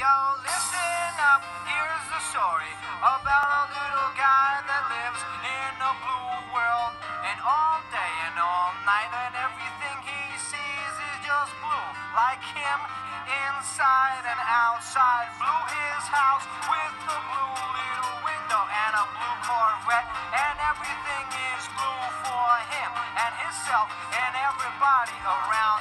Yo, listen up, here's the story about a little guy that lives in a blue world. And all day and all night, and everything he sees is just blue. Like him, inside and outside. Blue his house with a blue little window and a blue Corvette. And everything is blue for him and himself and everybody around.